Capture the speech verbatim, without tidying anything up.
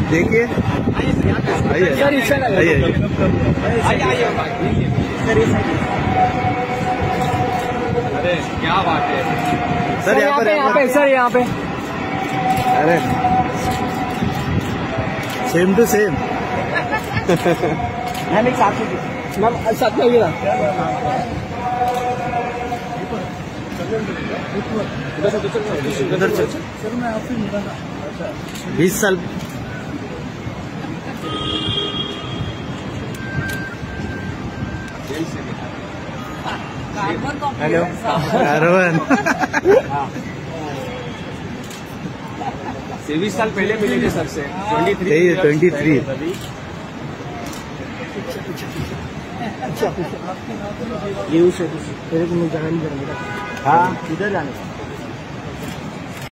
देखिए आइए आइए। अरे क्या बात है सर, यहाँ पे यहाँ पे सर यहाँ पे। अरे सेम टू सेम। मैम एक साथ मैम साथ में आइएगा। उधर चल। बीस साल हेलो अरवन। बीस साल पहले मिले थे सर से। ट्वेंटी थ्री ट्वेंटी थ्री ये उसे तेरे को मैं जाना नहीं करूँगा। हाँ, किधर जाने का?